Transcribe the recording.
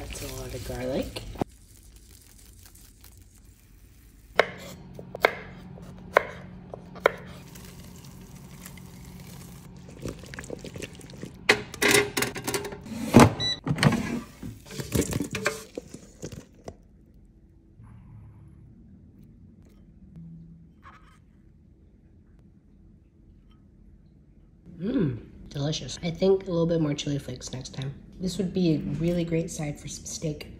That's a lot of garlic. Delicious. I think a little bit more chili flakes next time. This would be a really great side for some steak.